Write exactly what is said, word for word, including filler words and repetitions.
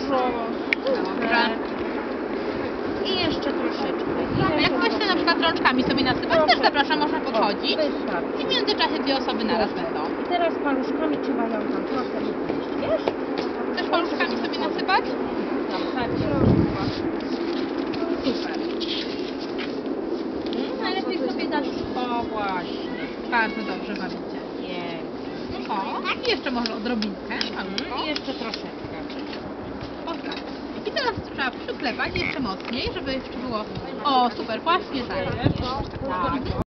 Dużo. Dobrze. I jeszcze troszeczkę. A jak ktoś chce na przykład rączkami sobie nasypać, też zapraszam, można podchodzić. Wystarczy. I w międzyczasie dwie osoby naraz będą. I teraz paluszkami trzeba ją tam trochę wypuścić, wiesz? Chcesz paluszkami sobie nasypać? Tak, Super. Hmm, najlepiej sobie dać. O właśnie. Bardzo dobrze bawicie. Jest. O, i jeszcze może odrobinkę. Mm, I jeszcze troszeczkę. O tak. I teraz trzeba przyklepać jeszcze mocniej, żeby jeszcze było... O, super, właśnie tak. Tak.